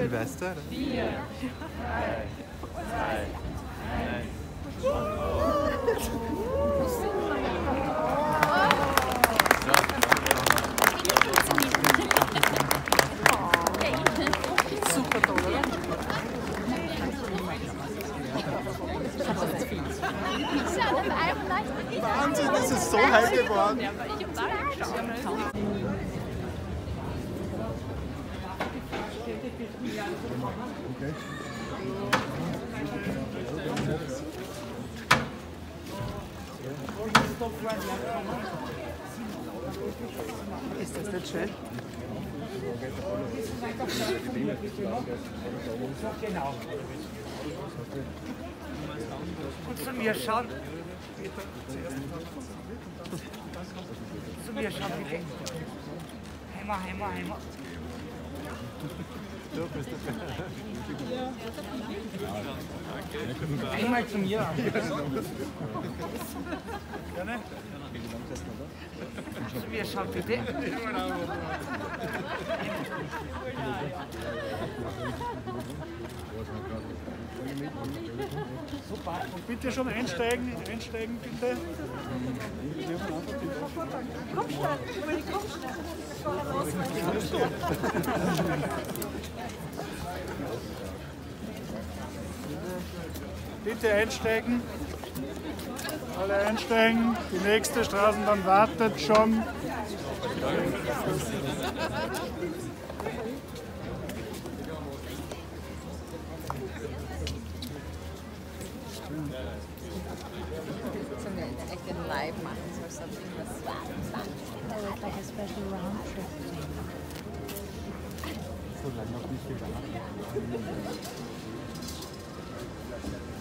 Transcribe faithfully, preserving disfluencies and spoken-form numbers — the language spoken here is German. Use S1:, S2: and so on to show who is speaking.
S1: Silvester.
S2: Vier, drei, zwei,
S3: Super toll, oder?
S1: Wahnsinn, das ist so hell geworden.
S2: Ja, aber ich hab da geschaut.
S3: Ist das nicht schön?
S4: Genau. Und zu mir schauen. Zu mir schauen, bitte. Heimer, Heimer, Heimer. Einmal zu mir. Gerne? Zu mir schauen, bitte.
S5: Super. Und bitte schon einsteigen, einsteigen bitte.
S3: Komm schnell, komm schnell.
S5: Bitte einsteigen. Alle einsteigen. Die nächste Straßenbahn wartet schon.
S3: Sollen wir echt den Live machen? Soll es irgendwas like a special round trip thing.
S1: So lange noch nicht gewartet.